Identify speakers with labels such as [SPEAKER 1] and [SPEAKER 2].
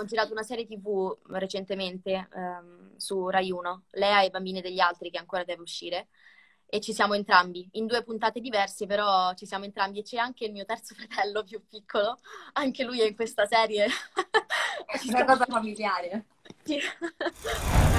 [SPEAKER 1] abbiamo girato una serie TV recentemente su Rai 1, Lea e i bambini degli altri, che ancora deve uscire, e ci siamo entrambi, in 2 puntate diverse, però ci siamo entrambi, e c'è anche il mio terzo fratello più piccolo, anche lui è in questa serie. Ci
[SPEAKER 2] Una
[SPEAKER 1] stiamo...
[SPEAKER 2] cosa familiare.
[SPEAKER 1] Sì.